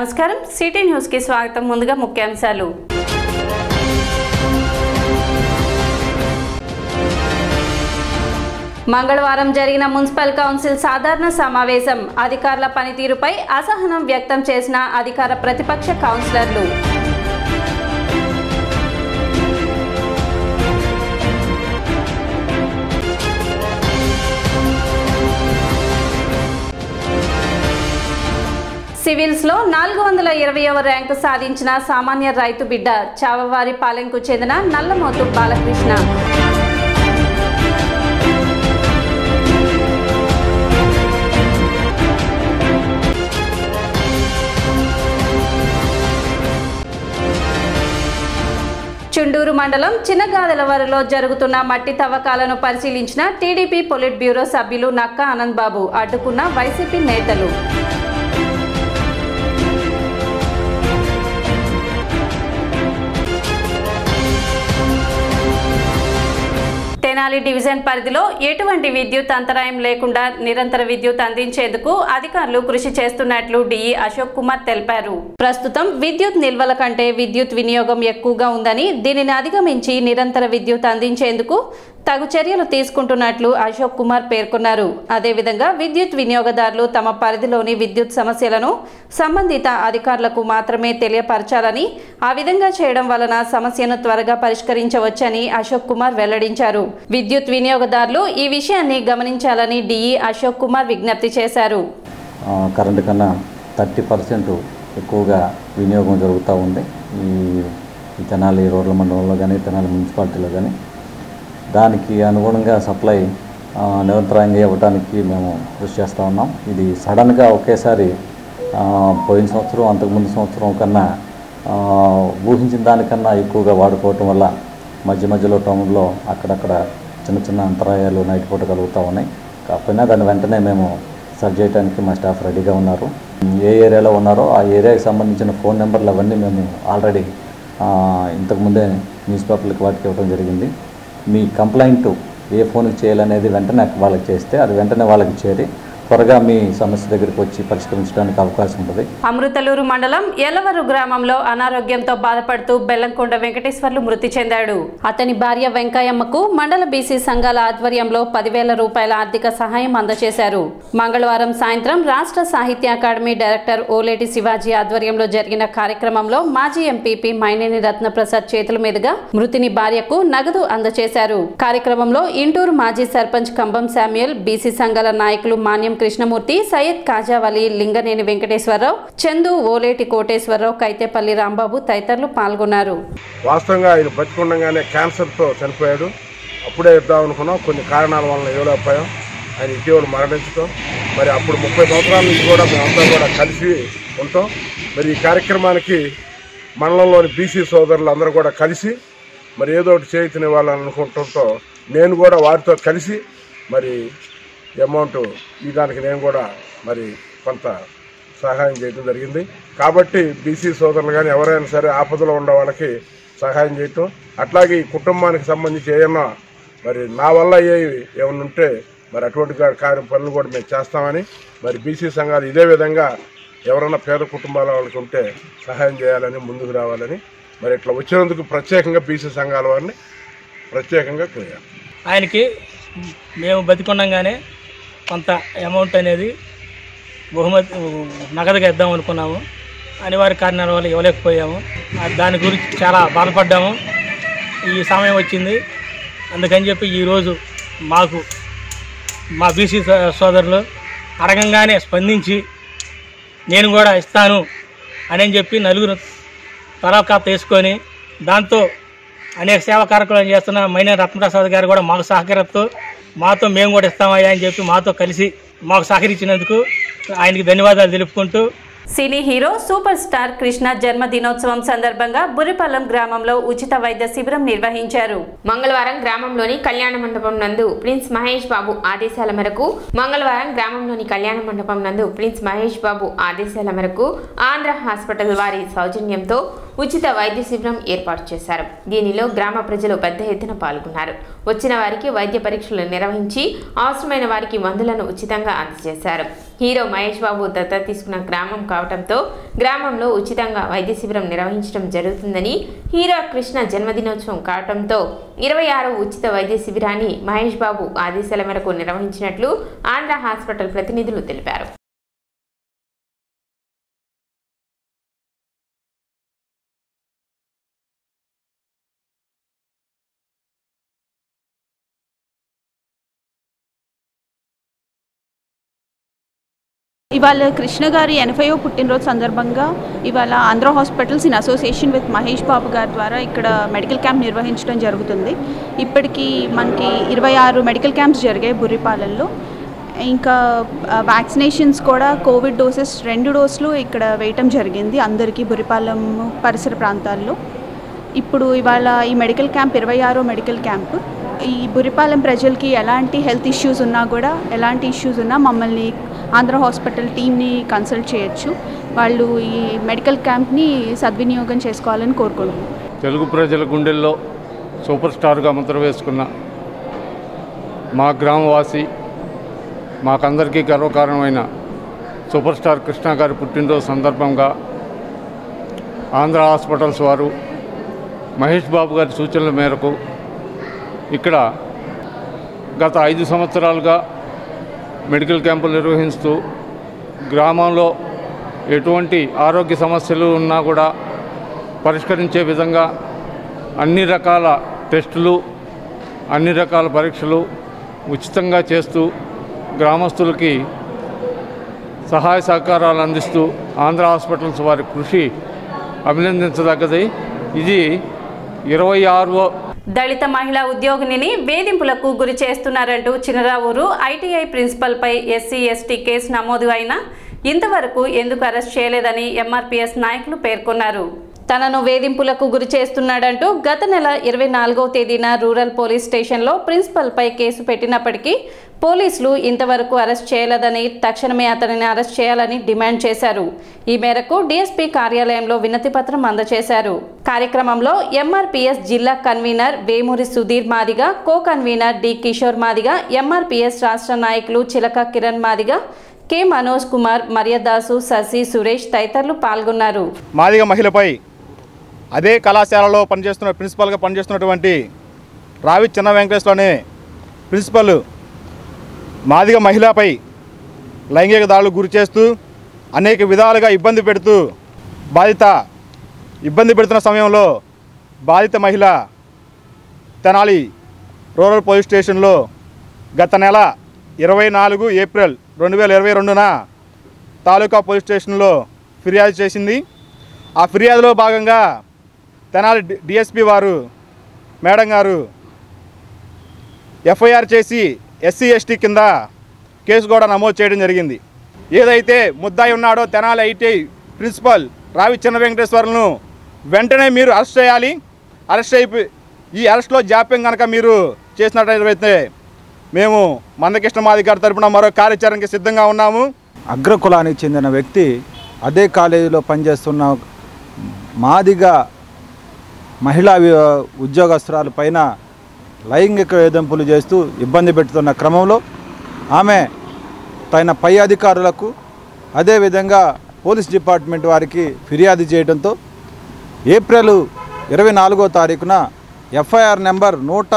నమస్కారం city news కి స్వాగతం। ముందుగా ముఖ్యాంశాలు। మంగళవారం జరిగిన మున్సిపల్ కౌన్సిల్ సాధారణ సమావేశం అధికారుల పనితీరుపై అసహనం వ్యక్తం చేసిన అధికార ప్రతిపక్ష కౌన్సిలర్లు। సివిల్స్ లో 420వ ర్యాంకు సాధించిన సామాన్య రైతు బిడ్డ చావవారి పాలెంకు చెందిన నల్లమోతు బాలకృష్ణ। చుండూరు మండలం చిన్నగాదలవరలో జరుగుతున్న మట్టి తవ్వకాలను పరిశీలించిన టీడీపీ పొలిట్ బ్యూరో సభ్యులు నక్కా ఆనంద్ బాబు, అడ్డుకున్న వైసీపీ నేతలు। తెనాలి డివిజన్ పరిధిలో ఎటువంటి విద్యుత్ అంతరాయం లేకుండా నిరంతర విద్యుత్ అందించేందుకు అధికారులు కృషి చేస్తున్నట్లు డిఈ అశోక్ కుమార్ తెలిపారు। ప్రస్తుతం విద్యుత్ నిల్వల కంటే విద్యుత్ వినియోగం ఎక్కువగా ఉందని, దీనిని అధిగమించి నిరంతర విద్యుత్ అందించేందుకు తగు చర్యలు తీసుకుంటున్నట్లు అశోక్ కుమార్ పేర్కొన్నారు। అదేవిధంగా విద్యుత్ వినియోగదారులు తమ పరిధిలోని విద్యుత్ సమస్యలను సంబంధిత అధికారులకు మాత్రమే తెలియపరచాలని, ఆ విధంగా చేయడం వలన సమస్యను త్వరగా పరిష్కరించవచ్చని అశోక్ కుమార్ వెల్లడించారు। విద్యుత్ వినియోగదారులు ఈ విషయాన్ని గమనించాలని డిఈ అశోక్ కుమార్ విజ్ఞప్తి చేశారు। కరెంటు కన్నా 30% ఎక్కువగా వినియోగం జరుగుతూ ఉంది ఈ తెనాలి రోడ్ల మండలంలో కానీ తెనాలి మున్సిపాలిటీలో కానీ। దానికి అనుగుణంగా సప్లై నిరంతరాయంగా ఇవ్వడానికి మేము కృషి చేస్తూ ఉన్నాం। ఇది సడన్గా ఒకేసారి పోయిన సంవత్సరం అంతకుముందు సంవత్సరం కన్నా ఊహించిన దానికన్నా ఎక్కువగా వాడుకోవటం వల్ల మధ్య మధ్యలో టౌన్లో అక్కడక్కడ చిన్న చిన్న అంతరాయాలు నైట్ పూట కలుగుతూ ఉన్నాయి। కాకపోయినా దాన్ని వెంటనే మేము సర్చ్ చేయడానికి మా స్టాఫ్ రెడీగా ఉన్నారు। ఏ ఏరియాలో ఉన్నారో ఆ ఏరియాకి సంబంధించిన ఫోన్ నెంబర్లు అవన్నీ మేము ఆల్రెడీ ఇంతకుముందే న్యూస్ పేపర్లకు వాటికి ఇవ్వడం జరిగింది। మీ కంప్లైంట్ ఏ ఫోన్కి చేయాలనేది వెంటనే వాళ్ళకి చేస్తే అది వెంటనే వాళ్ళకి చేరి త్వరగా మీ సమస్య దగ్గరికి వచ్చి పరిష్కరించడానికి అవకాశం ఉంటుంది। అమృతలూరు మండలం ఎలవరు గ్రామంలో అనారోగ్యంతో బాధపడుతూ బెల్లంకొండ వెంకటేశ్వర్లు మృతి చెందాడు। అతని భార్య వెంకయ్యమ్మకు మండల బీసీ సంఘాల ఆధ్వర్యంలో 10,000 రూపాయల ఆర్థిక సహాయం అందజేశారు। మంగళవారం సాయంత్రం రాష్ట్ర సాహిత్య అకాడమీ డైరెక్టర్ ఓలేటి శివాజీ ఆధ్వర్యంలో జరిగిన కార్యక్రమంలో మాజీ ఎంపీపీ మైనేని రత్నప్రసాద్ చేతుల మీదుగా మృతిని భార్యకు నగదు అందజేశారు। కార్యక్రమంలో ఇంటూరు మాజీ సర్పంచ్ కంబం శామ్యుయల్, బీసీ సంఘాల నాయకులు మాన్యం కృష్ణమూర్తి, సయ్యద్ కాజావలి, లింగనేని వెంకటేశ్వరరావు, చందు, ఓలేటి కోటేశ్వరరావు, కైతేపల్లి రాంబాబు తదితరులు పాల్గొన్నారు। వాస్తవంగా ఆయన బతికుండగానే క్యాన్సర్తో చనిపోయాడు। అప్పుడే ఇద్దాం అనుకున్నాం, కొన్ని కారణాల వలన ఇవ్వలేకపోయాం। ఆయన ఇటీవల మరణించడం, మరి అప్పుడు 30 సంవత్సరాల నుంచి కూడా మేమంతా కూడా కలిసి ఉంటాం। మరి ఈ కార్యక్రమానికి మండలంలోని బీసీ సోదరులు అందరూ కూడా కలిసి మరి ఏదో ఒకటి చేయుతనివ్వాలని అనుకుంటుంటో నేను కూడా వారితో కలిసి మరి అమౌంట్ ఈ దానికి నేను కూడా మరి కొంత సహాయం చేయడం జరిగింది। కాబట్టి బీసీ సోదరులు కానీ ఎవరైనా సరే ఆపదలో ఉండే వాళ్ళకి సహాయం చేయటం, అట్లాగే ఈ కుటుంబానికి సంబంధించి ఏమన్నా మరి నా వల్ల ఏమైనా ఉంటే మరి అటువంటి పనులు కూడా మేము చేస్తామని, మరి బీసీ సంఘాలు ఇదే విధంగా ఎవరైనా పేద కుటుంబాల వాళ్ళకి ఉంటే సహాయం చేయాలని, ముందుకు రావాలని మరి ఇట్లా వచ్చినందుకు ప్రత్యేకంగా బీసీ సంఘాల వారిని ప్రత్యేకంగా కోరాను। ఆయనకి మేము బతికొండగానే కొంత అమౌంట్ అనేది బహుమతి నగదుగా ఇద్దాం అనుకున్నాము। అనివార్య కారణాల వల్ల ఇవ్వలేకపోయాము। దాని గురించి చాలా బాధపడ్డాము। ఈ సమయం వచ్చింది, అందుకని చెప్పి ఈరోజు మాకు మా బీసీ సోదరులు అడగంగానే స్పందించి నేను కూడా ఇస్తాను అని చెప్పి నలుగురు తలకాత వేసుకొని దాంతో అనేక సేవా కార్యక్రమాలు చేస్తున్న మైనేని రత్నప్రసాద్ గారు కూడా మాకు సహకరిస్తూ మాతో మేము కూడా ఇస్తామయ్యా అని చెప్పి మాతో కలిసి మాకు సహకరించినందుకు ఆయనకి ధన్యవాదాలు తెలుపుకుంటూ, cine hero super star Krishna జన్మదినోత్సవం సందర్భంగా బురిపల్లం గ్రామంలో ఉచిత వైద్య శిబిరం నిర్వహించారు। మంగళవారం గ్రామంలోని కళ్యాణ మండపం నందు ప్రిన్స్ మహేష్ బాబు ఆదేశాల మేరకు ఆంధ్ర హాస్పిటల్ వారి సౌజన్యంతో ఉచిత వైద్య శిబిరం ఏర్పాటు చేశారు. దీనిలో గ్రామ ప్రజలు పెద్ద ఎత్తున పాల్గొన్నారు. వచ్చిన వారికి వైద్య పరీక్షలు నిర్వహించి అవసరమైన వారికి మందులను ఉచితంగా అందజేశారు. హీరో మహేష్ బాబు దత్తత తీసుకున్న గ్రామం కావడంతో గ్రామంలో ఉచితంగా వైద్య శిబిరం నిర్వహించడం జరుగుతుందని, హీరో కృష్ణ జన్మదినోత్సవం కావడంతో 26వ ఉచిత వైద్య శిబిరాన్ని మహేష్ బాబు ఆదేశాల మేరకు నిర్వహించినట్లు ఆంధ్ర హాస్పిటల్ ప్రతినిధులు తెలిపారు. ఇవాళ కృష్ణ గారి 80వ పుట్టినరోజు సందర్భంగా ఇవాళ Andhra hospitals in association with Mahesh Babu గారి ద్వారా ఇక్కడ మెడికల్ క్యాంప్ నిర్వహించడం జరుగుతుంది. ఇప్పటికీ మనకి 26 మెడికల్ క్యాంప్స్ జరిగాయి బుర్రిపాలెంలో. ఇంకా వ్యాక్సినేషన్స్ కూడా కోవిడ్ డోసెస్ 2 డోసులు ఇక్కడ వేయటం జరిగింది అందరికీ బుర్రిపాలెం పరిసర ప్రాంతాల్లో. ఇప్పుడు ఇవాళ ఈ మెడికల్ క్యాంప్ 26వ మెడికల్ క్యాంప్. ఈ బుర్రిపాలెం ప్రజలకి ఎలాంటి హెల్త్ ఇష్యూస్ ఉన్నా కూడా, ఎలాంటి ఇష్యూస్ ఉన్నా మమ్మల్ని ఆంధ్ర హాస్పిటల్ టీమ్ని కన్సల్ట్ చేయొచ్చు. వాళ్ళు ఈ మెడికల్ క్యాంప్ని సద్వినియోగం చేసుకోవాలని కోరుకుంటున్నాం. తెలుగు ప్రజల గుండెల్లో సూపర్ స్టార్గా ముద్ర వేసుకున్న మా గ్రామవాసి, మాకందరికీ గర్వకారణమైన సూపర్ స్టార్ కృష్ణ గారి పుట్టినరోజు సందర్భంగా ఆంధ్ర హాస్పిటల్స్ వారు మహేష్ బాబు గారి సూచనల మేరకు ఇక్కడ గత 5 సంవత్సరాలుగా మెడికల్ క్యాంపులు నిర్వహిస్తూ గ్రామంలో ఎటువంటి ఆరోగ్య సమస్యలు ఉన్నా కూడా పరిష్కరించే విధంగా అన్ని రకాల టెస్టులు, అన్ని రకాల పరీక్షలు ఉచితంగా చేస్తూ గ్రామస్తులకి సహాయ సహకారాలు అందిస్తూ ఆంధ్ర హాస్పిటల్స్ వారి కృషి అభినందించదగ్గది. ఇది 26వ దళిత మహిళా ఉద్యోగిని వేధింపులకు గురి చేస్తున్నారంటూ చినరావూరు ఐటీఐ ప్రిన్సిపల్పై ఎస్సీ ఎస్టీ కేసు నమోదు అయినా ఇంతవరకు ఎందుకు అరెస్ట్ చేయలేదని ఎంఆర్పీఎస్ నాయకులు పేర్కొన్నారు. తనను వేధింపులకు గురి చేస్తున్నాడంటూ గత నెల 24వ తేదీన రూరల్ పోలీస్ స్టేషన్లో ప్రిన్సిపల్పై కేసు పెట్టినప్పటికీ పోలీసులు ఇంతవరకు అరెస్ట్ చేయలేదని, తక్షణమే అతనిని అరెస్ట్ చేయాలని డిమాండ్ చేశారు. ఈ మేరకు డీఎస్పీ కార్యాలయంలో వినతిపత్రం అందజేశారు. కార్యక్రమంలో ఎంఆర్పీఎస్ జిల్లా convener Vemuri Sudheer Madiga, co convener D Kishore Madiga, MRPS రాష్ట్ర నాయకులు చిలక కిరణ్ మాదిగ, కె మనోజ్ కుమార్, మర్యాదాసు, శశి, సురేష్ తదితరులు పాల్గొన్నారు. మాదిగ మహిళపై అదే కళాశాలలో ప్రిన్సిపల్గా పనిచేస్తున్నటువంటి రావి చిన్న వెంకటేశ్వరనే ప్రిన్సిపల్ మాదిగ మహిళపై లైంగిక దాడులకు గురి చేస్తూ అనేక విధాలుగా ఇబ్బంది పెడుతున్న సమయంలో బాధిత మహిళ తెనాలి రూరల్ పోలీస్ స్టేషన్లో గత నెల 24 ఏప్రిల్ 2022న తాలూకా పోలీస్ స్టేషన్లో ఫిర్యాదు చేసింది. ఆ ఫిర్యాదులో భాగంగా తెనాలి డిఎస్పీ వారు మేడం గారు ఎఫ్ఐఆర్ చేసి ఎస్సీ ఎస్టీ కింద కేసు కూడా నమోదు చేయడం జరిగింది. ఏదైతే ముద్దాయి ఉన్నాడో తెనాలి ఐటీఐ ప్రిన్సిపల్ రావి చిన్న వెంకటేశ్వర్లను వెంటనే మీరు అరెస్ట్ చేయాలి. ఈ అరెస్ట్లో జాప్యం కనుక మీరు చేసినట్లయితే మేము మందకృష్ణ మాదిగ గారి తరపున మరో కార్యాచరణకి సిద్ధంగా ఉన్నాము. అగ్రకులానికి చెందిన వ్యక్తి అదే కాలేజీలో పనిచేస్తున్న మాదిగ మహిళా ఉద్యోగస్తురాల పైన లైంగిక వేధింపులు చేస్తూ ఇబ్బంది పెడుతున్న క్రమంలో ఆమె తన పై అధికారులకు అదేవిధంగా పోలీస్ డిపార్ట్మెంట్ వారికి ఫిర్యాదు చేయడంతో ఏప్రిల్ 24వ తారీఖున ఎఫ్ఐఆర్ నెంబర్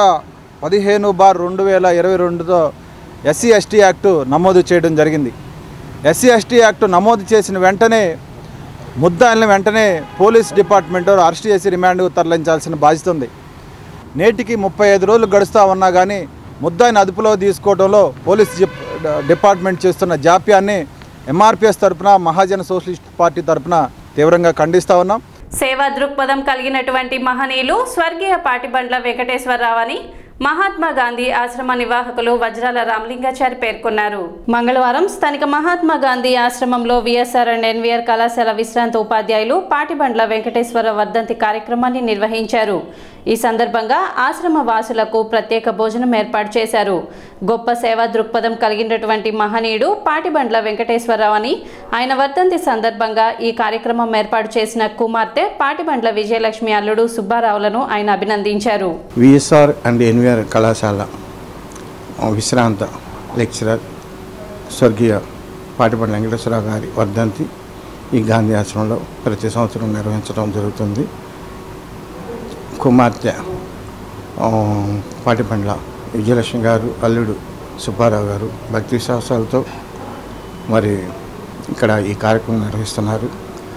115/2022తో ఎస్సీ ఎస్టీ యాక్టు నమోదు చేయడం జరిగింది. ఎస్సీ ఎస్టీ యాక్టు నమోదు చేసిన వెంటనే ముద్దాయిల్ని వెంటనే పోలీస్ డిపార్ట్మెంట్ అరెస్ట్ చేసి రిమాండ్కు తరలించాల్సిన బాధ్యత ఉంది. నేటికి 35 రోజులు గడుస్తూ ఉన్నా కానీ ముద్దాయిని అదుపులో తీసుకోవడంలో పోలీస్ డిపార్ట్మెంట్ చేస్తున్న జాప్యాన్ని ఎంఆర్పీఎస్ తరపున మహాజన సోషలిస్ట్ పార్టీ తరపున తీవ్రంగా ఖండిస్తూ ఉన్నాం. సేవా దృక్పథం కలిగినటువంటి మహనీయులు స్వర్గీయ పాటిబండ్ల వెంకటేశ్వరరావు అని మహాత్మా గాంధీ ఆశ్రమ నిర్వాహకులు వజ్రాల రామలింగాచారి పేర్కొన్నారు. మంగళవారం స్థానిక మహాత్మా గాంధీ ఆశ్రమంలో విఎస్ఆర్ అండ్ ఎన్వీఆర్ కళాశాల విశ్రాంత ఉపాధ్యాయులు పాటిబండ్ల వెంకటేశ్వర వర్ధంతి కార్యక్రమాన్ని నిర్వహించారు. ఈ సందర్భంగా ఆశ్రమ వాసులకు ప్రత్యేక భోజనం ఏర్పాటు చేశారు. గొప్ప సేవా దృక్పథం కలిగినటువంటి మహనీయుడు పాటిబండ్ల వెంకటేశ్వరరావు అని ఆయన వర్ధంతి సందర్భంగా ఈ కార్యక్రమం ఏర్పాటు చేసిన కుమార్తె పాటిబండ్ల విజయలక్ష్మి అల్లుడు సుబ్బారావులను ఆయన అభినందించారు. విఎస్ఆర్ అండ్ ఎన్వీఆర్ కళాశాల విశ్రాంత లెక్చరర్ స్వర్గీయ పాటిబండ్ల వెంకటేశ్వరరావు గారి వర్ధంతి ఈ గాంధీ ఆశ్రమంలో ప్రతి సంవత్సరం నిర్వహించడం జరుగుతుంది. కుమార్తె పాటిబండ్ల విజయలక్ష్మి గారు అల్లుడు సుబ్బారావు గారు భక్తి విశ్వాసాలతో మరి ఇక్కడ ఈ కార్యక్రమం నిర్వహిస్తున్నారు.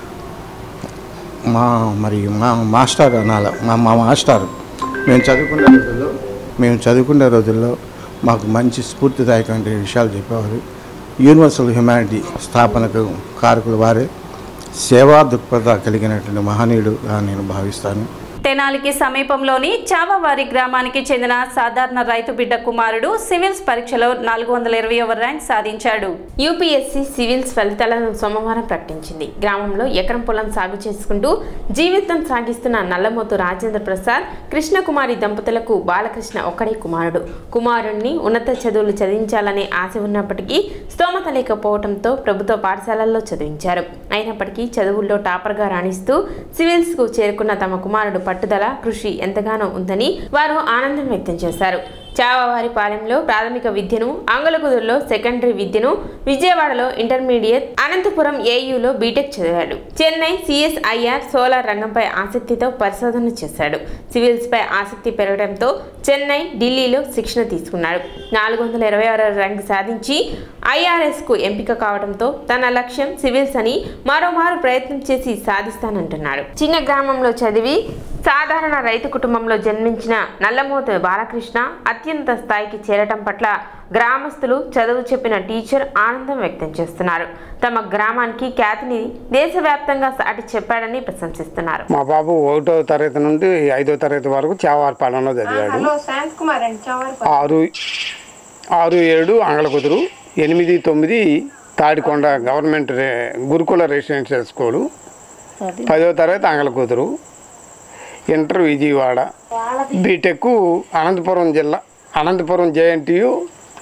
మా మాస్టర్ అనాల మా మాస్టర్ మేము చదువుకునే రోజుల్లో మాకు మంచి స్ఫూర్తిదాయకమైన విషయాలు చెప్పేవారు. యూనివర్సల్ హ్యుమానిటీ స్థాపనకు కారకులు వారే. సేవా దృక్పథ కలిగినటువంటి మహనీయుడుగా నేను భావిస్తాను. తెనాలికి సమీపంలోని చావవారి గ్రామానికి చెందిన సాధారణ రైతు బిడ్డ కుమారుడు సివిల్స్ పరీక్షలో 420వ ర్యాంక్ సాధించాడు. యూపీఎస్సీ సివిల్స్ ఫలితాలను సోమవారం ప్రకటించింది. గ్రామంలో ఎకరం పొలం సాగు చేసుకుంటూ జీవితం సాగిస్తున్న నల్లమోతు రాజేంద్ర ప్రసాద్ కృష్ణకుమారి దంపతులకు బాలకృష్ణ ఒక్కడే కుమారుడు. కుమారుణ్ణి ఉన్నత చదువులు చదివించాలనే ఆశ ఉన్నప్పటికీ స్తోమత లేకపోవడంతో ప్రభుత్వ పాఠశాలల్లో చదివించారు. అయినప్పటికీ చదువుల్లో టాపర్గా రాణిస్తూ సివిల్స్కు చేరుకున్న తమ కుమారుడు పట్టుదల కృషి ఎంతగానో ఉందని వారు ఆనందం వ్యక్తం చేశారు. చావవారిపాలెంలో ప్రాథమిక విద్యను, అంగలకుదురులో సెకండరీ విద్యను, విజయవాడలో ఇంటర్మీడియట్, అనంతపురం ఏయూలో బీటెక్ చదివాడు. చెన్నై సిఎస్ఐఆర్ సోలార్ రంగంపై ఆసక్తితో పరిశోధన చేశాడు. సివిల్స్ పై ఆసక్తి పెరగడంతో చెన్నై, ఢిల్లీలో శిక్షణ తీసుకున్నాడు. 426 ర్యాంక్ సాధించి ఐఆర్ఎస్కు ఎంపిక కావడంతో తన లక్ష్యం సివిల్స్ అని మరోమారు ప్రయత్నం చేసి సాధిస్తానంటున్నాడు. చిన్న గ్రామంలో చదివి సాధారణ రైతు కుటుంబంలో జన్మించిన నల్లమోతు బాలకృష్ణ అత్యున్నత స్థాయికి చేరటం పట్ల గ్రామస్తులు, చదువు చెప్పిన టీచర్ ఆనందం వ్యక్తం చేస్తున్నారు. తమ గ్రామానికి ఖ్యాతిని దేశవ్యాప్తంగా సాటి చెప్పాడని ప్రశంసిస్తున్నారు. మా బాబు 1వ తరగతి నుండి 5వ తరగతి వరకు చావారిపాలెంలో చదివాడు. 6, 7 Angalakuduru, 8, 9 Tadikonda government Gurukula residential school, 10వ తరగతి అంగళకుదురు, ఇంటర్ విజయవాడ, బీటెక్ అనంతపురం జిల్లా, అనంతపురం జేఎన్టీయు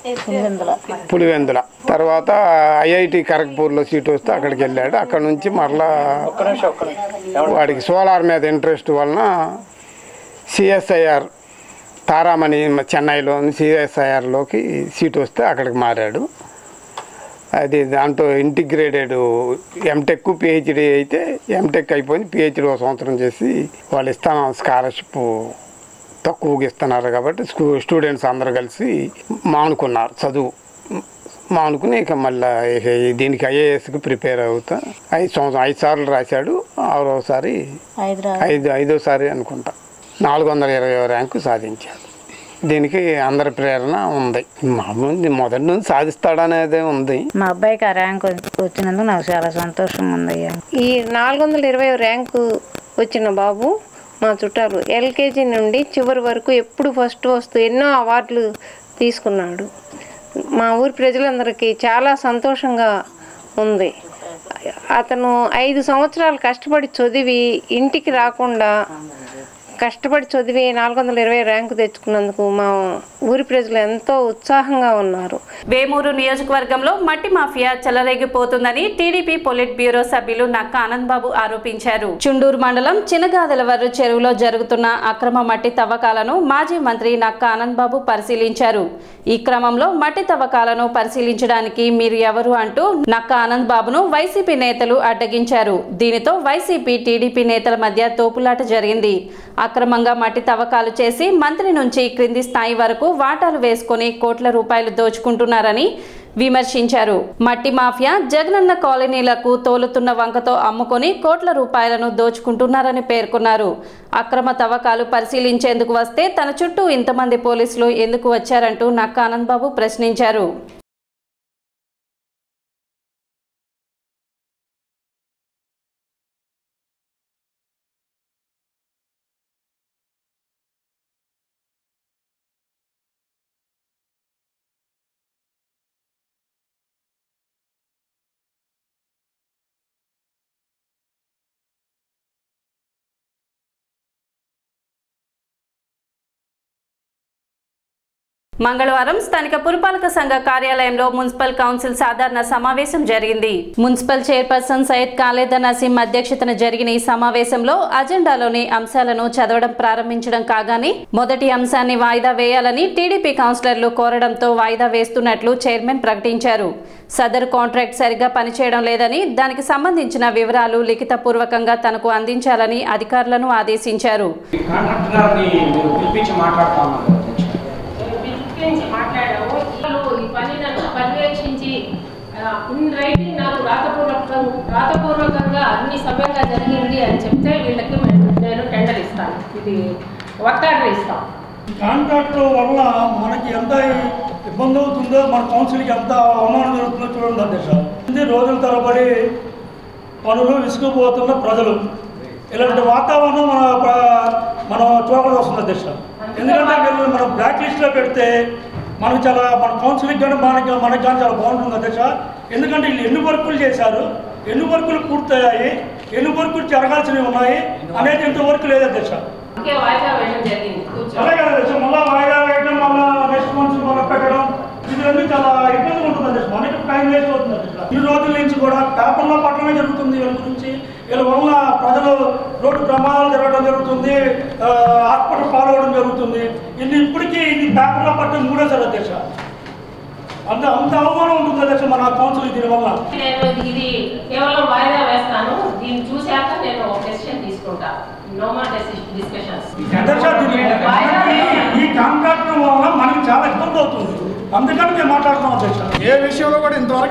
పులివెందుల. తర్వాత ఐఐటి ఖరగ్పూర్లో సీట్ వస్తే అక్కడికి వెళ్ళాడు. అక్కడ నుంచి మరలా వాడికి సోలార్ మీద ఇంట్రెస్ట్ వలన సిఎస్ఐఆర్ తారామణి చెన్నైలో సిఎస్ఐఆర్లోకి సీట్ వస్తే అక్కడికి మారాడు. అది దాంట్లో ఇంటిగ్రేటెడ్ ఎంటెక్ పిహెచ్డి అయితే ఎంటెక్ అయిపోయింది. పిహెచ్డి 1 సంవత్సరం చేసి వాళ్ళు ఇస్తాను స్కాలర్షిప్ తక్కువగా ఇస్తున్నారు కాబట్టి స్టూడెంట్స్ అందరూ కలిసి మానుకున్నారు. చదువు మానుకుని ఇక మళ్ళీ దీనికి ఐఏఎస్కి ప్రిపేర్ అవుతా 5 సార్లు రాశాడు. 6వసారి 5వసారి అనుకుంటా 420వ ర్యాంకు సాధించాడు. దీనికి అందరి ప్రేరణ ఉంది. మామూలు మొదటి నుంచి సాధిస్తాడనేదే ఉంది. మా అబ్బాయికి ఆ ర్యాంక్ వచ్చినందుకు నాకు చాలా సంతోషంగా ఉందయ్యా. ఈ 420 ర్యాంకు వచ్చిన బాబు మా చుట్టాలు ఎల్కేజీ నుండి చివరి వరకు ఎప్పుడు ఫస్ట్ వస్తూ ఎన్నో అవార్డులు తీసుకున్నాడు. మా ఊరి ప్రజలందరికీ చాలా సంతోషంగా ఉంది. అతను 5 సంవత్సరాలు కష్టపడి చదివి ఇంటికి రాకుండా కష్టపడి చదివి 420 ర్యాంకు తెచ్చుకున్నందుకు మా ఊరి ప్రజలు ఎంతో ఉత్సాహంగా ఉన్నారు. వేమూరు నియోజకవర్గంలో మట్టి మాఫియా చెలరేగిపోతుందని టీడీపీ పొలిట్ బ్యూరో సభ్యులు నక్క ఆనంద్ బాబు ఆరోపించారు. చుండూరు మండలం చినగాదెలవర్రు చెరువులో జరుగుతున్న అక్రమ మట్టి తవ్వకాలను మాజీ మంత్రి నక్క ఆనంద్ బాబు పరిశీలించారు. ఈ క్రమంలో మట్టి తవ్వకాలను పరిశీలించడానికి మీరు ఎవరు అంటూ నక్క ఆనంద్ బాబును వైసీపీ నేతలు అడ్డగించారు. దీనితో వైసీపీ టీడీపీ నేతల మధ్య తోపులాట జరిగింది. అక్రమంగా మట్టి తవ్వకాలు చేసి మంత్రి నుంచి క్రింది స్థాయి వరకు వాటాలు వేసుకొని కోట్ల రూపాయలు దోచుకుంటున్నారని విమర్శించారు. మట్టి మాఫియా జగనన్న కాలనీలకు తోలుతున్న వంకతో అమ్ముకొని కోట్ల రూపాయలను దోచుకుంటున్నారని పేర్కొన్నారు. అక్రమ తవ్వకాలు పరిశీలించేందుకు వస్తే తన చుట్టూ ఇంతమంది పోలీసులు ఎందుకు వచ్చారంటూ నక్క ఆనంద్ బాబు ప్రశ్నించారు. మంగళవారం స్థానిక పురపాలక సంఘ కార్యాలయంలో మున్సిపల్ కౌన్సిల్ సాధారణ సమావేశం జరిగింది. మున్సిపల్ చైర్పర్సన్ సయ్యద్ ఖాలేద నసీం అధ్యక్షతన జరిగిన ఈ సమావేశంలో అజెండాలోని అంశాలను చదవడం ప్రారంభించడం కాగానే మొదటి అంశాన్ని వాయిదా వేయాలని టీడీపీ కౌన్సిలర్లు కోరడంతో వాయిదా వేస్తున్నట్లు చైర్మన్ ప్రకటించారు. సదరు కాంట్రాక్ట్ సరిగ్గా పనిచేయడం లేదని, దానికి సంబంధించిన వివరాలు లిఖితపూర్వకంగా తనకు అందించాలని అధికారులను ఆదేశించారు. పర్యవేక్షించి ఇన్ రైటింగ్ నాకు రాతపూర్వకంగా అన్ని సవ్యంగా జరిగింది అని చెప్తే వీళ్ళకి నేను టెండర్ ఇస్తాను, ఇది వర్క్ ఆర్డర్ ఇస్తాను. కాంట్రాక్ట్ వల్ల మనకి ఎంత ఇబ్బంది అవుతుందో, మన కౌన్సిల్కి ఎంత అవమానం జరుగుతుందో చూడండి అధ్యక్ష. రోజుల తరబడి పనులు విసుకుపోతున్న ప్రజలు, ఇలాంటి వాతావరణం మనం చూడాల్సి వస్తుంది అధ్యక్ష. ఎందుకంటే మనం బ్లాక్ లిస్ట్లో పెడితే మనకు చాలా, మన కౌన్సిలింగ్ కానీ మనకి కానీ చాలా బాగుంటుంది అధ్యక్ష. ఎందుకంటే వీళ్ళు ఎన్ని వర్కులు చేశారు, ఎన్ని వర్కులు పూర్తయ్యాయి, ఎన్ని వర్కులు జరగాల్సినవి ఉన్నాయి అనేది ఇంతవరకు లేదు అధ్యక్ష. అలాగే అధ్యక్ష, మళ్ళీ వాయిదా వేయడం, మళ్ళీ నెక్స్ట్ మంత్ మళ్ళీ పెట్టడం, ఇవన్నీ చాలా ఇబ్బంది ఉంటుంది అధ్యక్ష. మనకి టైం వేస్ట్ అవుతుంది అధ్యక్ష. ఈ రోజుల నుంచి కూడా పేపర్లో పట్టడమే జరుగుతుంది వీళ్ళ గురించి. వీళ్ళ వల్ల ప్రజలు రోడ్డు ప్రమాదాలు జరగడం జరుగుతుంది, హాస్పిటల్ పాల్గొనడం జరుగుతుంది. ఇప్పటికీ ఇది పేపర్లో పట్టడం మూడోసారి అధ్యక్ష. అంత అవమానం ఉంటుంది అధ్యక్ష మన కౌన్సిల్ దీనివల్ల. నేను ఇది కేవలం వాయిదా వేస్తాను, దీన్ని చూశాక నేను డెసిషన్ తీసుకుంటా. ఈ కాంట్రాక్ట్ వల్ల మనకి చాలా ఇబ్బంది అవుతుంది, అందుకని మేము మాట్లాడుతున్నాం అధ్యక్ష. ఏ విషయంలో కూడా ఇంతవరకు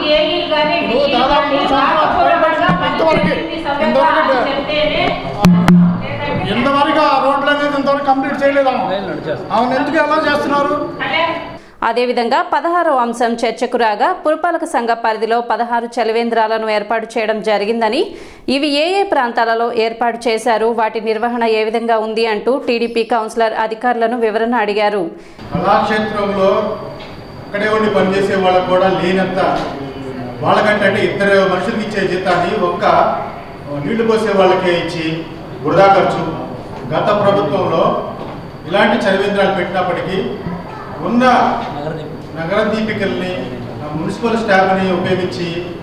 ఇంతవరకు ఆ రోడ్లు అనేది ఇంతవరకు కంప్లీట్ చేయలేదు. అవును, ఎందుకు ఎలా చేస్తున్నారు? అదేవిధంగా 16వ అంశం చర్చకు రాగా పురపాలక సంఘ పరిధిలో 16 చలివేంద్రాలను ఏర్పాటు చేయడం జరిగిందని, ఇవి ఏ ప్రాంతాలలో ఏర్పాటు చేశారు, వాటి నిర్వహణ ఏ విధంగా ఉంది అంటూ టీడీపీ కౌన్సిలర్ అధికారులను వివరణ అడిగారు. కళాక్షేత్రంలో అక్కడే ఉండి పనిచేసే వాళ్ళకు కూడా లేనంత, వాళ్ళకంటే ఇద్దరు మనుషులకి ఇచ్చే జీతాన్ని ఒక్క నీళ్లు పోసే వాళ్ళకే ఇచ్చి వృధా ఖర్చు. గత ప్రభుత్వంలో ఇలాంటి చలివేంద్రాలు పెట్టినప్పటికీ ఉన్న నగర దీపికల్ని మున్సిపల్ స్టాఫ్ని ఉపయోగించి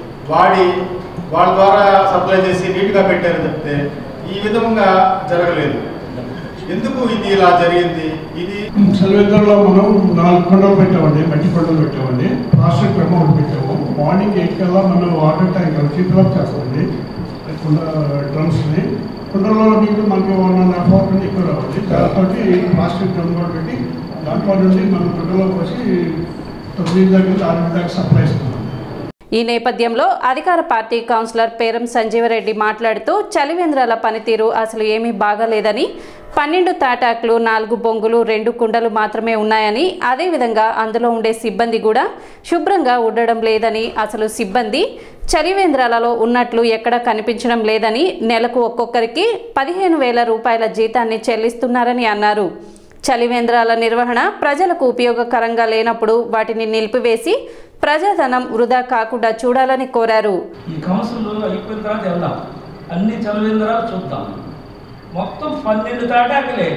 వాళ్ళ ద్వారా సప్లై చేసి నీట్గా పెట్టారని చెప్తే ఈ విధంగా జరగలేదు. ఎందుకు ఇది ఇలా జరిగింది? ఇది చలివేంద్రంలో మనం 4 కొండలు పెట్టామండి, మట్టి కొండలు పెట్టామండి, ప్లాస్టిక్ అమౌంట్ పెట్టాము. మార్నింగ్ 8 కల్లా మనం వాటర్ ట్యాంకర్ ఫిల్అప్ చేస్తామండి కుండ డ్రమ్స్ని. కుండలో నీళ్ళు మనకి 1.5 hour ఎక్కువ రావాలి. దాంతో ప్లాస్టిక్ డ్రమ్ కూడా పెట్టి దాంట్లో నుండి మనం కుండలో పోసి 9 దగ్గర 6 దాకా సప్లై ఇస్తున్నాం. ఈ నేపథ్యంలో అధికార పార్టీ కౌన్సిలర్ పేరం సంజీవరెడ్డి మాట్లాడుతూ చలివేంద్రాల పనితీరు అసలు ఏమీ బాగాలేదని, 12 తాటాకులు, 4 బొంగులు, 2 కుండలు మాత్రమే ఉన్నాయని, అదేవిధంగా అందులో ఉండే సిబ్బంది కూడా శుభ్రంగా ఉండడం లేదని, అసలు సిబ్బంది చలివేంద్రాలలో ఉన్నట్లు ఎక్కడా కనిపించడం లేదని, నెలకు ఒక్కొక్కరికి 15,000 రూపాయల జీతాన్ని చెల్లిస్తున్నారని అన్నారు. చలివేంద్రాల నిర్వహణ ప్రజలకు ఉపయోగకరంగా లేనప్పుడు వాటిని నిలిపివేసి ప్రజాధనం వృధా కాకుండా చూడాలని కోరారు. ఈ కౌన్సిల్ అయిపోయిన తర్వాత వెళ్దాం, అన్ని చలివేంద్రాలు చూద్దాం. మొత్తం 12 తాటాకులే,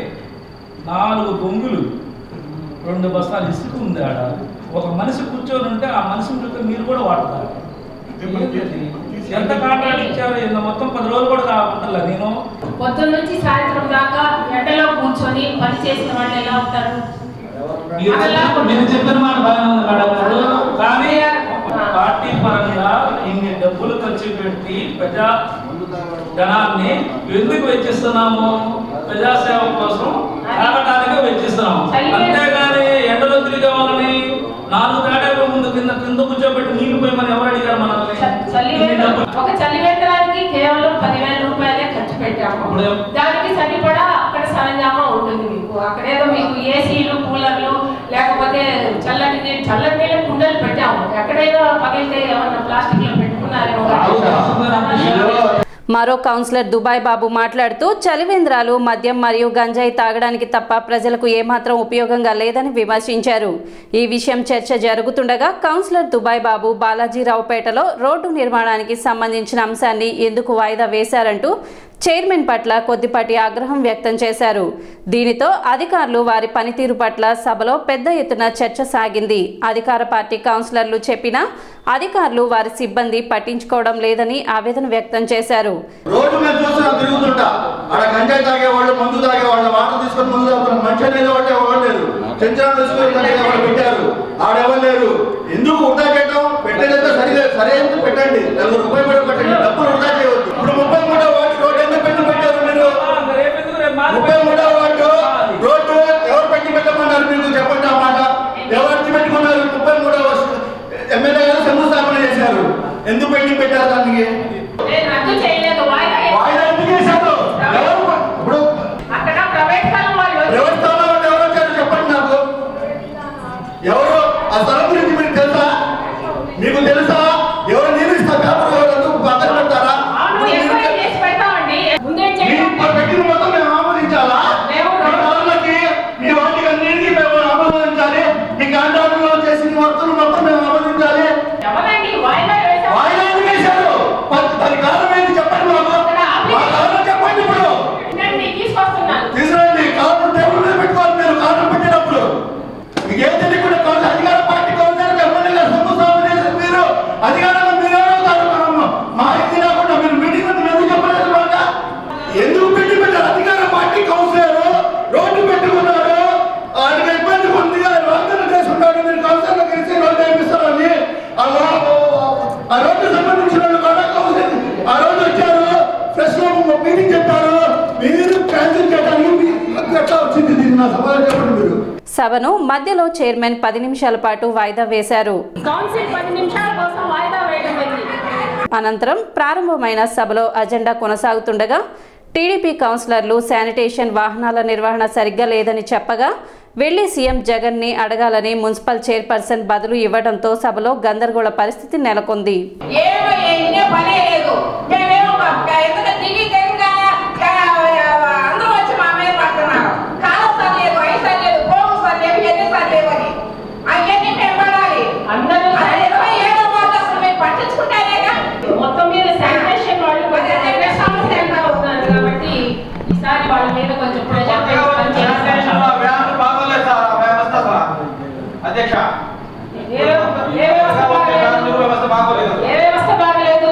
4 బొంగులు, 2 బస్తాలు ఇసుక ఉంది. ఆడ ఒక మనిషి కూర్చొని ఉంటే ఆ మనిషి ఉంటే మీరు కూడా వాడతారు. ఎంత కాంట్రాక్ట్ ఇచ్చారు? మొత్తం 10 రోజులు కూడా ఉండాలి. నేను పొద్దున్న నుంచి సాయంత్రం దాకా ఎండలో కూర్చొని పని చేసిన వాళ్ళు ఎలా ఉంటారు? మీరు చెప్పిన మాట బాగానే ఉంది, కానీ పార్టీ పరంగా ఇన్ని డబ్బులు ఖర్చు పెట్టి ప్రజా జనాన్ని ఎందుకు వెచ్చిస్తున్నాము? ప్రజాసేవ కోసం తాగటానికి వెచ్చిస్తున్నాము. అంతేగాని ఎండలో తిరిగే వాళ్ళని 4 తాటాకుల ముందు కింద కూర్చోబెట్టి నీళ్లు పోయమని ఎవరు అడిగారు మనల్ని? ఒక చలివేంద్రానికి కేవలం 10,000 రూపాయలే ఖర్చు పెట్టాము. దానికి సరిపడా అక్కడ సరంజామా ఉంటుంది. మీకు అక్కడేదో మీకు ఏసీలు, కూలర్లు, లేకపోతే చల్లటి నీళ్ళు కుండలు పెట్టాము. ఎక్కడేదో పగిలితే ఏమన్నా ప్లాస్టిక్ లో పెట్టుకున్నారేమో. మరో కౌన్సిలర్ దుబాయ్ బాబు మాట్లాడుతూ చలివేంద్రాలు మద్యం మరియు గంజాయి తాగడానికి తప్ప ప్రజలకు ఏమాత్రం ఉపయోగంగా లేదని విమర్శించారు. ఈ విషయం చర్చ జరుగుతుండగా కౌన్సిలర్ దుబాయ్ బాబు బాలాజీరావుపేటలో రోడ్డు నిర్మాణానికి సంబంధించిన అంశాన్ని ఎందుకు వాయిదా వేశారంటూ చైర్మన్ పట్ల కొద్దిపాటి ఆగ్రహం వ్యక్తం చేశారు. దీనితో అధికారులు వారి పనితీరు పట్ల సభలో పెద్ద ఎత్తున చర్చ సాగింది. అధికార పార్టీ కౌన్సిలర్లు చెప్పినా అధికారులు వారి సిబ్బంది పట్టించుకోవడం లేదని ఆవేదన వ్యక్తం చేశారు. రోజు మేము చూస్తున్నాం, తిరుగుతుంటా అక్కడ గంజాయి తాగేవాళ్ళు, మందు తాగేవాళ్ళు, వాటర్ తీసుకొని ముందు తాగుతున్నారు. మంచి అనేది ఒకటి ఎవరు లేరు. చెంచరాలు వాళ్ళు పెట్టారు, ఆడెవరు లేరు. ఎందుకు వృధా చేయటం? పెట్టేదంతా సరైన పెట్టండి, 40 రూపాయలు కూడా పెట్టండి, డబ్బులు వృధా చేయవద్దు. ఇప్పుడు 33వ వార్డు రోడ్డు ఎందుకు పెట్టారు మీరు? 33వ వార్డు రోడ్డు ఎవరు పెట్టి పెట్టమన్నారు? మీకు చెప్పండి ఆ మాట. ఎవరు పెట్టుకున్నారు? 33వ ఎమ్మెల్యే గారు శంకుస్థాపన చేశారు. ఎందుకు పెట్టారు దానికి? వాయిదా ఎందుకు చేశారు? ఇప్పుడు ప్రైవేట్ స్థలంలో ఎవరు వచ్చారు చెప్పండి నాకు. ఎవరు ఆ స్థలం గురించి మీకు తెలుసా? మీకు తెలుసా? ఎవరు నియమిస్తారు? పేపర్ ఎందుకు పక్కన పెడతారా? పెట్టిన మొత్తం మేము ఆమోదించాలా? మీ వాటికి అన్నింటికి మేము ఆమోదించాలి. మీ కాంట్రాక్టులో చేసిన మొత్తం మేము ఆమోదించాలి. వాయిదా ఎందుకు వేశారు? దాని కారణం ఏంటి చెప్పండి మాకు. కారణం చెప్పండి. ఇప్పుడు తీసుకురండి. కారణం టేబుల్ మీద పెట్టుకోవాలి. మీరు కారణం పెట్టినప్పుడు మీకు ఏం తెలియకుండా అధికార పార్టీ కౌన్సిలర్ ఎమ్మెల్యే గారు శంకుస్థాపన చేశారు. మీరు అధికారంలో మీరు ఎవరవుతారు? మా ఇది లేకుండా మీరు మీటింగ్ ఎందుకు చెప్పలేదు? మాట ఎందుకు పెట్టారు? అధికార పార్టీ కౌన్సిలర్ రోడ్డు పెట్టుకున్నారు, ఆయనకు ఇబ్బంది ఉంది, ఆయన వాగ్దానం చేసుకున్నాడు. మీరు కౌన్సిలర్లో కలిసి రోడ్డు వేపిస్తారని ఆ రోడ్డు సంబంధించిన వాళ్ళు కూడా కౌన్సిలర్ ఆ రోజు వచ్చారు, ఫ్రెష్ లో మీటింగ్ చెప్పారు. మీరు క్యాన్సిల్ చేయడానికి ఎట్లా వచ్చింది? దీన్ని నా సభలో చెప్పండి. మీరు సభను మధ్యలో చైర్మన్ 10 నిమిషాల పాటు వాయిదా వేశారు. అనంతరం ప్రారంభమైన సభలో అజెండా కొనసాగుతుండగా టీడీపీ కౌన్సిలర్లు శానిటేషన్ వాహనాల నిర్వహణ సరిగ్గా లేదని చెప్పగా వెళ్లి సీఎం జగన్ ని అడగాలని మున్సిపల్ చైర్పర్సన్ బదులు ఇవ్వడంతో సభలో గందరగోళ పరిస్థితి నెలకొంది. మొత్తం మీద శానిటేషన్ వాళ్ళు సమస్య ఎంత అవుతున్నారు కాబట్టి ఈసారి వాళ్ళ మీద కొంచెం ప్రెషర్ అధ్యక్ష ఏ వ్యవస్థ బాగలేదు.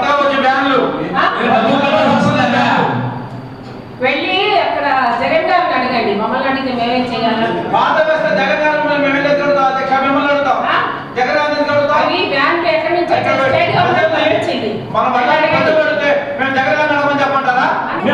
వెళ్ళి అక్కడ జగన్ గారిని అడగండి, మమ్మల్ని అడిగితే మేమేం చేయాలి? జగన్ గారు అధ్యక్ష మిమ్మల్ని అడుగుతాం. జగన్ అవి బ్యాంక్ ఎక్కడి నుంచి స్టేట్ గవర్నమెంట్ పంపించింది. మనం పెడితే మేము జగన్ గారిని అడగమని చెప్పంటారా?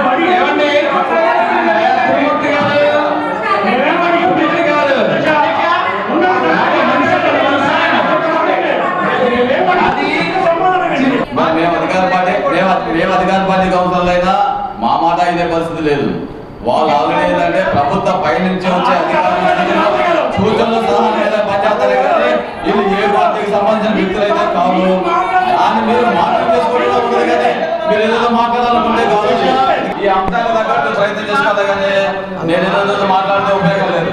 మేము అధికార పార్టీ కౌన్సిలర్లు అయినా మా మాట ఇదే పరిస్థితి లేదు. వాళ్ళు ఆల్రెడీ ఏంటంటే ప్రభుత్వం పైనుంచి వచ్చే అధికారులు సూచనలు సలహాలు పనిచేస్తారే కానీ వీళ్ళు ఏ పార్టీకి సంబంధించిన వ్యక్తులు అయితే కాదు. దాన్ని మీరు మార్పు చేసుకోవడం ఉండదు కానీ మీరు ఏదో మాట్లాడాలనుకుంటే కాదు. ఈ అంశాలకు తగ్గట్టు ప్రయత్నం చేసుకోవాలి కానీ నేను ఏదో మాట్లాడితే ఉపయోగం లేదు.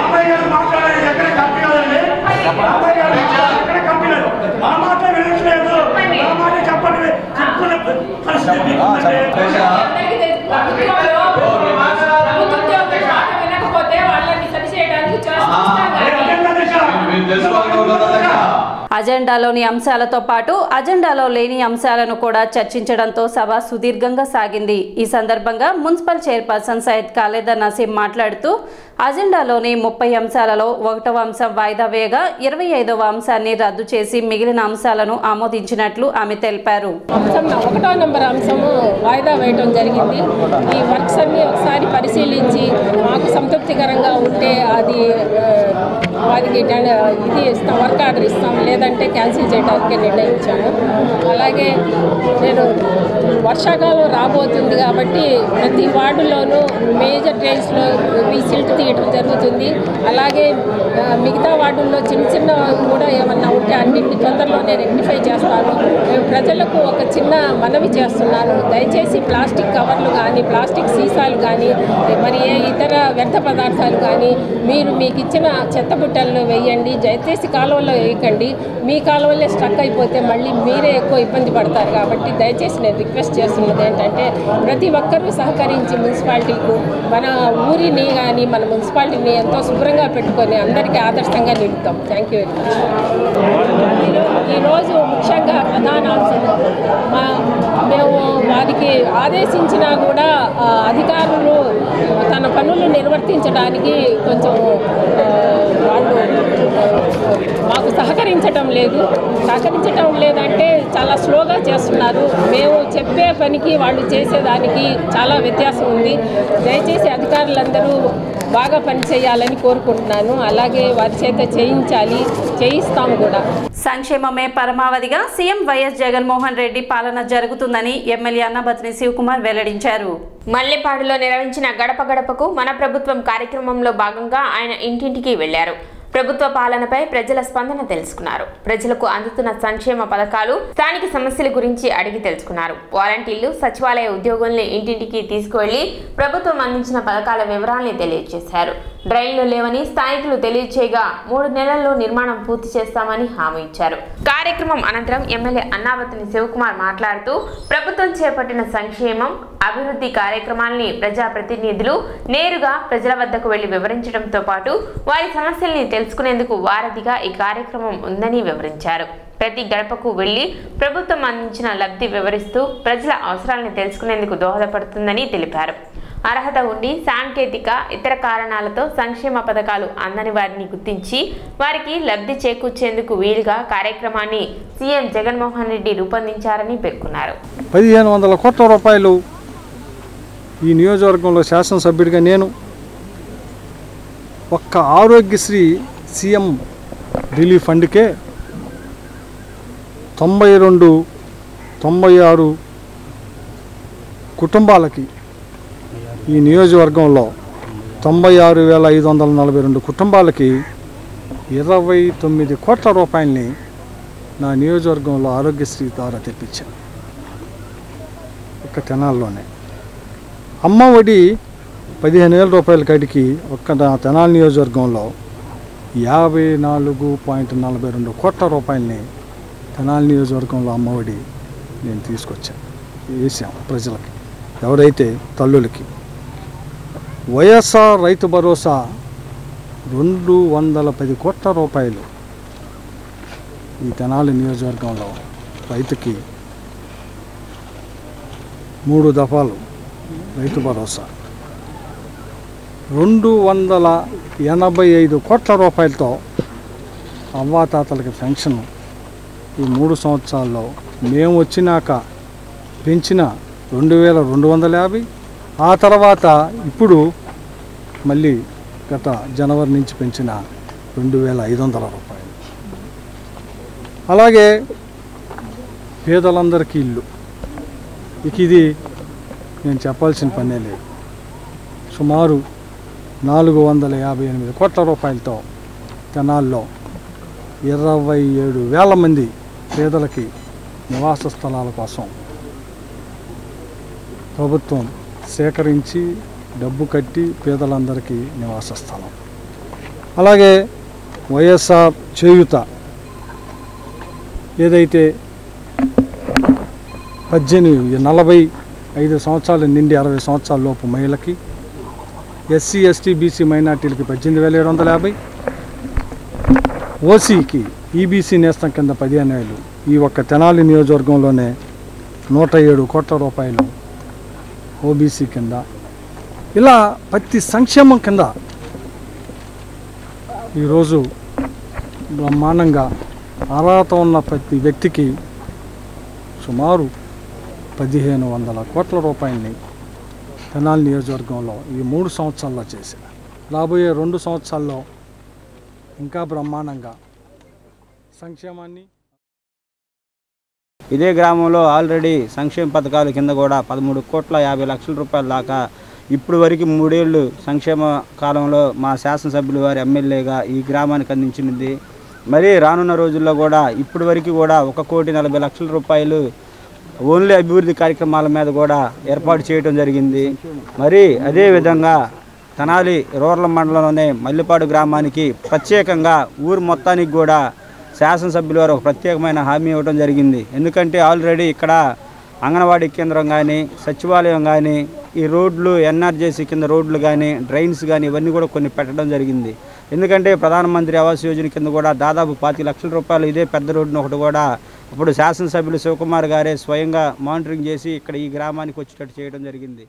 అజెండాలోని అంశాలతో పాటు అజెండాలో లేని అంశాలను కూడా చర్చించడంతో సభ సుదీర్ఘంగా సాగింది. ఈ సందర్భంగా మున్సిపల్ చైర్పర్సన్ సయ్యద్ ఖాలేదా నసీం మాట్లాడుతూ అజెండాలోని 30 అంశాలలో 1వ అంశం వాయిదా వేయగా 25వ అంశాన్ని రద్దు చేసి మిగిలిన అంశాలను ఆమోదించినట్లు ఆమె తెలిపారు. 1వ నంబర్ అంశము వాయిదా వేయడం జరిగింది. ఈ వర్క్స్ అన్ని ఒకసారి పరిశీలించి మాకు సంతృప్తికరంగా ఉంటే అది వారికి ఇది ఇస్తాం, వర్క్ ఆర్డర్ ఇస్తాం, లేదంటే క్యాన్సిల్ చేయడానికి నిర్ణయించాము. అలాగే నేను వర్షాకాలం రాబోతుంది కాబట్టి ప్రతి వార్డులోనూ మేజర్ డ్రైన్స్లో సిల్ట్ తీయడం జరుగుతుంది. అలాగే మిగతా వార్డుల్లో చిన్న చిన్న కూడా ఏమన్నా ఉంటే అన్నింటినీ తొందరలోనే రెక్టిఫై చేస్తాను. మేము ప్రజలకు ఒక చిన్న మనవి చేస్తున్నాను, దయచేసి ప్లాస్టిక్ కవర్లు కానీ ప్లాస్టిక్ సీసాలు కానీ మరి ఏ ఇతర వ్యర్థ పదార్థాలు కానీ మీరు మీకు ఇచ్చిన చెత్తబుట్ట గుట్టల్లో వేయండి, దయచేసి కాలువల్లో వేయకండి. మీ కాలువలే స్టక్ అయిపోతే మళ్ళీ మీరే ఎక్కువ ఇబ్బంది పడతారు. కాబట్టి దయచేసి నేను రిక్వెస్ట్ చేస్తున్నది ఏంటంటే ప్రతి ఒక్కరూ సహకరించి మున్సిపాలిటీకు మన ఊరిని కానీ మన మున్సిపాలిటీని ఎంతో శుభ్రంగా పెట్టుకొని అందరికీ ఆదర్శంగా నిలుపుతాం. Thank you very much. ఈరోజు ముఖ్యంగా ప్రధానాంశం మేము వారికి ఆదేశించినా కూడా అధికారులు తన పనులు నిర్వర్తించడానికి కొంచెం వాళ్ళు మాకు సహకరించటం లేదంటే చాలా స్లోగా చేస్తున్నారు. మేము చెప్పే పనికి వాళ్ళు చేసేదానికి చాలా వ్యత్యాసం ఉంది. దయచేసి అధికారులందరూ బాగా పనిచేయాలని కోరుకుంటున్నాను. అలాగే వారి చేత చేయిస్తాము కూడా. సంక్షేమమే పరమావధిగా సీఎం వైఎస్ జగన్మోహన్ రెడ్డి పాలన జరుగుతుందని ఎమ్మెల్యే అన్నబత్ని శివకుమార్ వెల్లడించారు. మల్లెపాడులో నిర్వహించిన గడప గడపకు మన ప్రభుత్వం కార్యక్రమంలో భాగంగా ఆయన ఇంటింటికి వెళ్లారు. ప్రభుత్వ పాలనపై ప్రజల స్పందన తెలుసుకున్నారు. ప్రజలకు అందుతున్న సంక్షేమ పథకాలు, స్థానిక సమస్యల గురించి అడిగి తెలుసుకున్నారు. వాలంటీర్లు, సచివాలయ ఉద్యోగుల్ని ఇంటింటికి తీసుకువెళ్లి ప్రభుత్వం అందించిన పథకాల వివరాల్ని తెలియజేశారు. డ్రైన్లు లేవని స్థానికులు తెలియచేయగా 3 నెలల్లో నిర్మాణం పూర్తి చేస్తామని హామీ ఇచ్చారు. కార్యక్రమం అనంతరం ఎమ్మెల్యే అన్నాబత్ని శివకుమార్ మాట్లాడుతూ ప్రభుత్వం చేపట్టిన సంక్షేమం, అభివృద్ధి కార్యక్రమాల్ని ప్రజాప్రతినిధులు నేరుగా ప్రజల వద్దకు వెళ్లి వివరించడంతో పాటు వారి సమస్యల్ని తెలుసుకునేందుకు వారధిగా ఈ కార్యక్రమం ఉందని వివరించారు. ప్రతి గడపకు వెళ్లి ప్రభుత్వం అందించిన లబ్ధి వివరిస్తూ ప్రజల అవసరాలను తెలుసుకునేందుకు దోహదపడుతుందని తెలిపారు. అర్హత ఉండి సాంకేతిక ఇతర కారణాలతో సంక్షేమ పథకాలు అందని వారిని గుర్తించి వారికి లబ్ధి చేకూర్చేందుకు వీలుగా కార్యక్రమాన్ని సీఎం జగన్మోహన్ రెడ్డి రూపొందించారని పేర్కొన్నారు. 1500 కోట్ల రూపాయలు ఈ నియోజకవర్గంలో శాసనసభ్యుడిగా నేను ఒక్క ఆరోగ్యశ్రీ సీఎం రిలీఫ్ ఫండ్కే 96 కుటుంబాలకి ఈ నియోజకవర్గంలో 96,542 కుటుంబాలకి 29 కోట్ల రూపాయలని నా నియోజకవర్గంలో ఆరోగ్యశ్రీ ద్వారా తెప్పించాను. ఒక్క తెనాల్లోనే అమ్మ ఒడి 15,000 రూపాయల కాడికి ఒక్క తెనాలి నియోజకవర్గంలో 54.42 కోట్ల రూపాయలని తెనాలి నియోజకవర్గంలో అమ్మ ఒడి నేను తీసుకొచ్చాను, వేసాం ప్రజలకి, ఎవరైతే తల్లులకి. వైఎస్ఆర్ రైతు భరోసా 210 కోట్ల రూపాయలు ఈ తెనాలి నియోజకవర్గంలో రైతుకి 3 దఫాలు రైతు భరోసా 285 కోట్ల రూపాయలతో అవ్వాతాతలకి పెన్షన్ ఈ 3 సంవత్సరాల్లో మేము వచ్చినాక పెంచిన 2,250, ఆ తర్వాత ఇప్పుడు మళ్ళీ గత జనవరి నుంచి పెంచిన 2,500 రూపాయలు. అలాగే పేదలందరికీ ఇల్లు, ఇది నేను చెప్పాల్సిన పనే లేదు. సుమారు 458 కోట్ల రూపాయలతో తెనాల్లో 27,000 మంది పేదలకి నివాస స్థలాల కోసం ప్రభుత్వం సేకరించి డబ్బు కట్టి పేదలందరికీ నివాస స్థలం. అలాగే వైఎస్ఆర్ చేయూత ఏదైతే 45 సంవత్సరాల నుండి 60 సంవత్సరాల లోపు మహిళలకి, ఎస్సీ ఎస్టీ బీసీ మైనార్టీలకి 18,750, ఓసీకి ఈబీసీ నేస్తం కింద 15,000, ఈ ఒక్క తెనాలి నియోజకవర్గంలోనే 107 కోట్ల రూపాయలు ఓబీసీ కింద. ఇలా ప్రతి సంక్షేమం కింద ఈరోజు బ్రహ్మాండంగా అర్హత ఉన్న ప్రతి వ్యక్తికి సుమారు 1,500 కోట్ల రూపాయలని తెనాలి నియోజకవర్గంలో ఈ 3 సంవత్సరాల్లో చేశారు. రాబోయే 2 సంవత్సరాల్లో ఇంకా బ్రహ్మాండంగా సంక్షేమాన్ని. ఇదే గ్రామంలో ఆల్రెడీ సంక్షేమ పథకాల కింద కూడా 13,50,00,000 రూపాయల దాకా ఇప్పుడు వరకు 3 ఏళ్ళు సంక్షేమ కాలంలో మా శాసనసభ్యులు వారి ఎమ్మెల్యేగా ఈ గ్రామానికి అందించినది. మరి రానున్న రోజుల్లో కూడా ఇప్పుడు వరకు కూడా 1,40,00,000 రూపాయలు ఓన్లీ అభివృద్ధి కార్యక్రమాల మీద కూడా ఏర్పాటు చేయడం జరిగింది. మరి అదేవిధంగా తెనాలి రూరల్ మండలంలోనే మల్లిపాడు గ్రామానికి ప్రత్యేకంగా ఊరు మొత్తానికి కూడా శాసనసభ్యుల వారు ఒక ప్రత్యేకమైన హామీ ఇవ్వడం జరిగింది. ఎందుకంటే ఆల్రెడీ ఇక్కడ అంగన్వాడీ కేంద్రం కానీ సచివాలయం కానీ ఈ రోడ్లు ఎన్ఆర్జేసీ కింద రోడ్లు కానీ డ్రైన్స్ కానీ ఇవన్నీ కూడా కొన్ని పెట్టడం జరిగింది. ఎందుకంటే ప్రధానమంత్రి ఆవాస్ యోజన కింద కూడా దాదాపు 25 లక్షల రూపాయలు ఇదే పెద్ద రోడ్డును ఒకటి కూడా అప్పుడు శాసనసభ్యులు శివకుమార్ గారే స్వయంగా మానిటరింగ్ చేసి ఇక్కడ ఈ గ్రామానికి వచ్చేటట్టు చేయడం జరిగింది.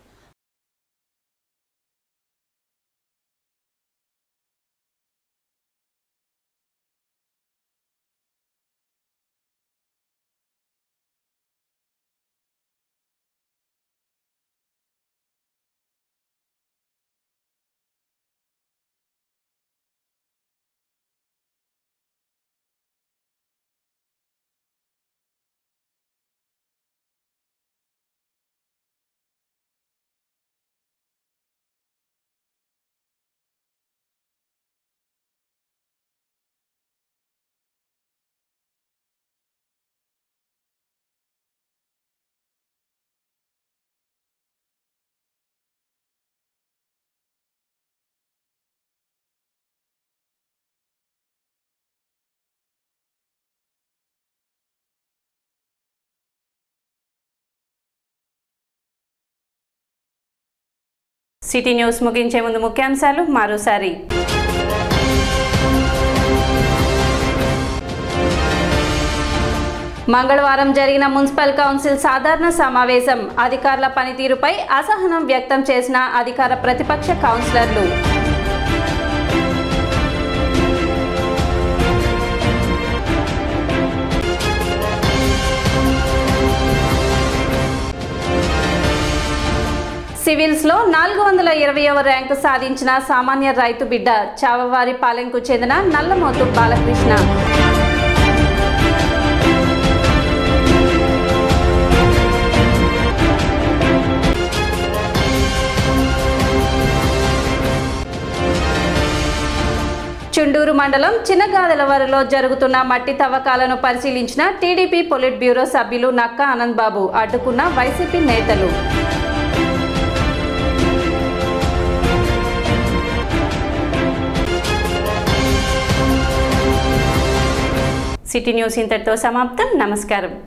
సిటీ న్యూస్ ముగించే ముందు ముఖ్యాంశాలు మరోసారి. మంగళవారం జరిగిన మున్సిపల్ కౌన్సిల్ సాధారణ సమావేశం. అధికారుల పనితీరుపై అసహనం వ్యక్తం చేసిన అధికార ప్రతిపక్ష కౌన్సిలర్లు. సివిల్స్లో 420వ ర్యాంకు సాధించిన సామాన్య రైతు బిడ్డ చావవారి పాలెంకు చెందిన నల్లమోతు బాలకృష్ణ. చుండూరు మండలం చిన్నగాదలవరలో జరుగుతున్న మట్టి తవ్వకాలను పరిశీలించిన టీడీపీ పొలిట్ బ్యూరో సభ్యులు నక్కా ఆనంద్ బాబు. అడ్డుకున్న వైసీపీ నేతలు. సిటీ న్యూస్ ఇంతటితో సమాప్తం. నమస్కారం.